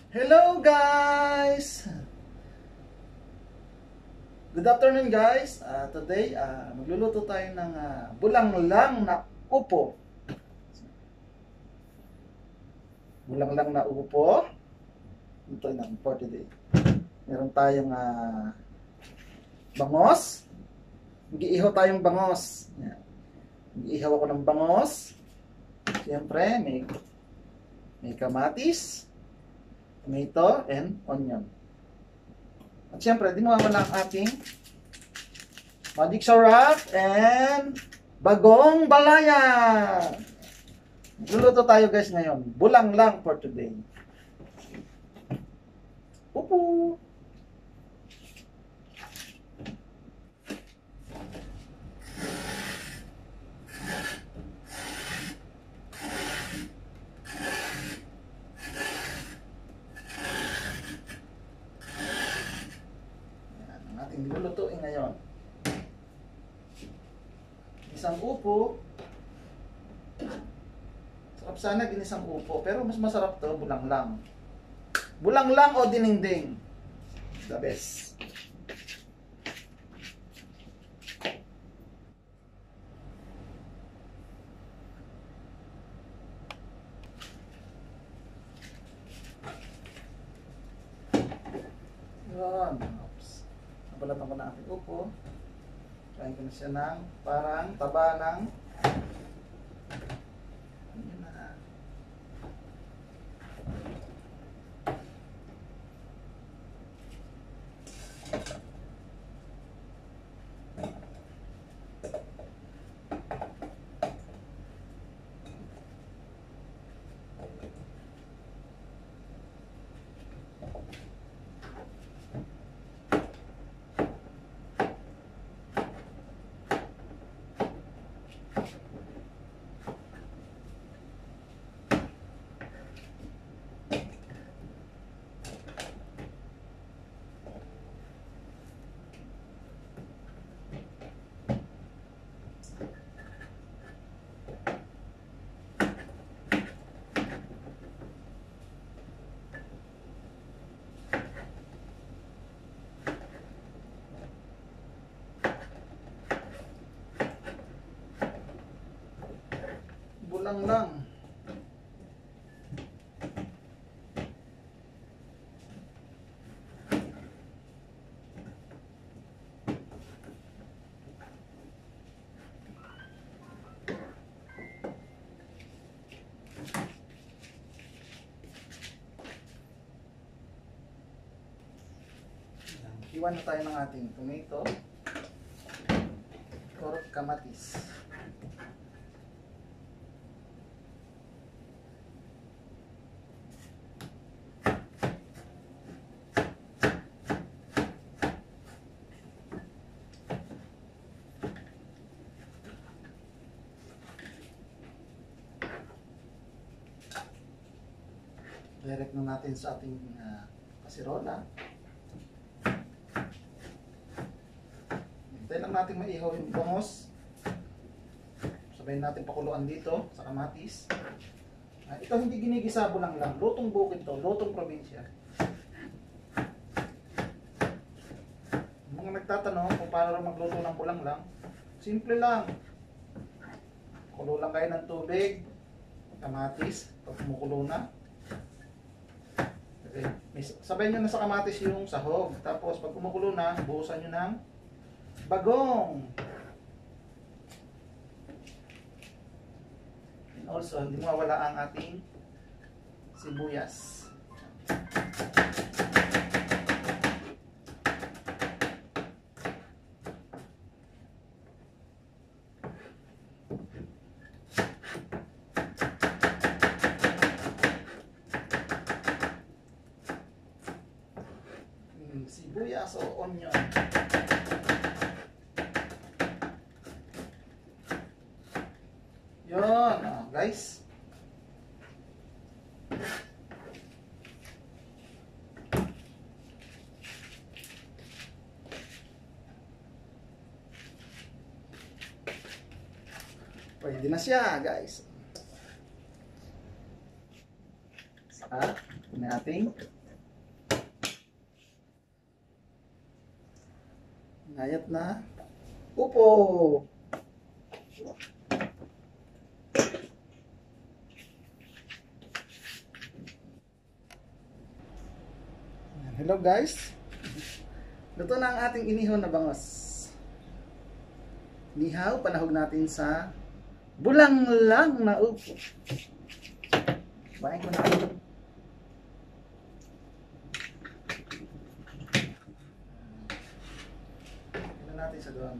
Hello guys! Good afternoon guys! Today, magluluto tayo ng bulang-lang na upo. Bulang-lang na upo. Ito na for today. Meron tayong bangos. Mag-iihaw tayong bangos. Mag-iihaw ako ng bangos. Siyempre, may kamatis, tomato, and onion. At siyempre, di mawawala ang ating magic sarap and bagong balaya. Luluto tayo guys ngayon. Bulang lang for today. Upo! Nilulutuin ngayon. Isang upo. Sarap sana ginisang upo, pero mas masarap to bulang lang. Bulang lang o dininding. The best. Yun. Nabalatan ko na ating upo. Kain ko na siya ng parang taba ng yun na. Bulang lang. Iwan na tayo ng ating tomato or kamatis. Direct na natin sa ating kasirola. Hintayin lang natin maihaw yung bangos. Sabayin natin pakuluan dito sa kamatis. Ito hindi ginigisa, bulang lang. Lutong bukid to, lutong probinsya. Mga nagtatanong kung paano magluto ng bulang lang, simple lang. Kulo lang kayo ng tubig, kamatis, pag kumukulo na. Okay. Sabay nyo na sa kamatis yung sahog. Tapos pag kumukulo na, buhusan nyo ng bagong. And also, hindi mawawala ang ating sibuyas. Sibuyas o onion. Yun, guys. Pwede na siya, guys. Saka, ating Ayat na. Upo! Hello guys. Luto na ang ating inihon na bangos. Nihaw, panahog natin sa bulanglang na upo. Bahin ko na. Tignan natin sa doon.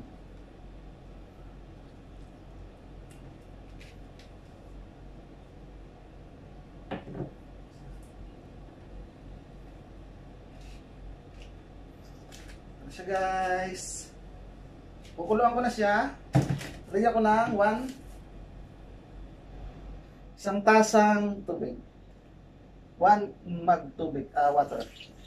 Ano siya guys? Kukuluan ko na siya. Lagyan ko ng isang tasang tubig. 1 mug tubig, water.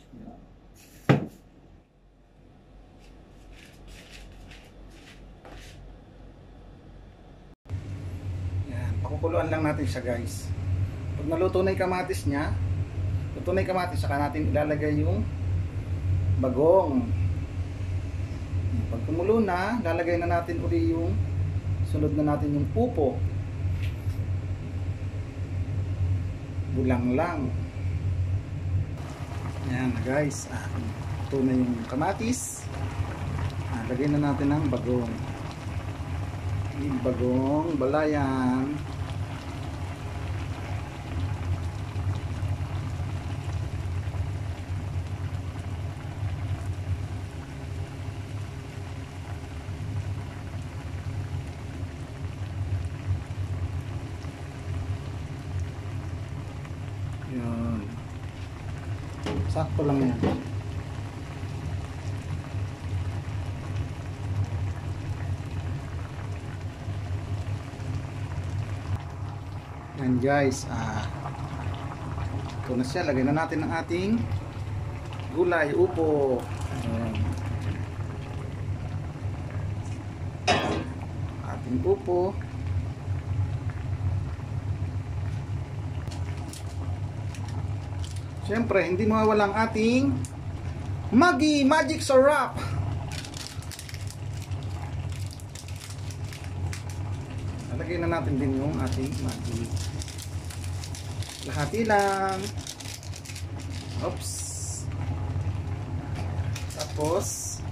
Yan, pakukuluan lang natin siya guys. Pag naluto na yung kamatis niya, luto na yung kamatis, saka natin ilalagay yung bagong. Pag kumulo na, lalagay na natin uli yung sunod na natin yung pupo. Bulanglang. Ayan guys, ito na yung kamatis. Lagay na natin ang bagong. Yung bagong balayan. Yan. Sakto lang yan. Yan guys. Ito na siya. Lagay na natin ang ating gulay, upo. Ayan. Ating upo. Siyempre, hindi mawawala ang ating Maggi Magic Sarap. Lalagay na natin din yung ating Maggi. Lahati lang. Oops. Tapos,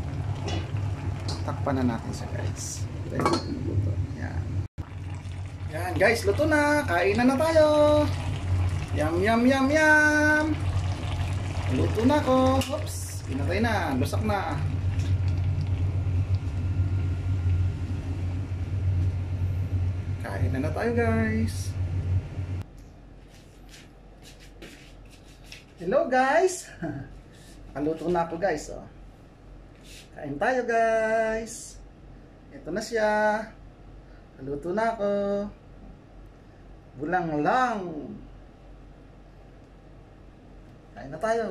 takpan na natin siya guys. Yan. Yan guys, luto na. Kainan na tayo. Yum, yum, yum, yum. Luto na ko. Oops. Pinatay na. Lusak na. Kain na tayo guys. Hello guys. Nakaluto na ako guys. Oh. Kain tayo guys. Ito na siya. Nakaluto na ako. Bulanglang. Kain na tayo.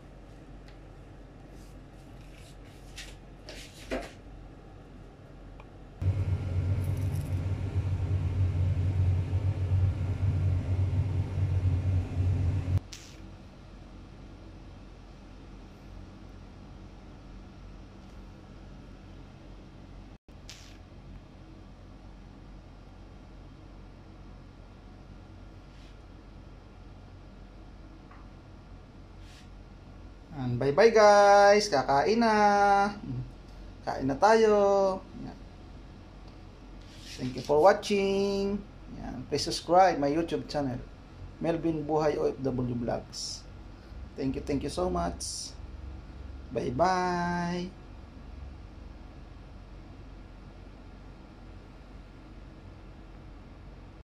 Bye bye guys. Kakain na. Kain na tayo. Thank you for watching. Please subscribe my YouTube channel, Melvin Buhay OFW Vlogs. Thank you so much. Bye bye.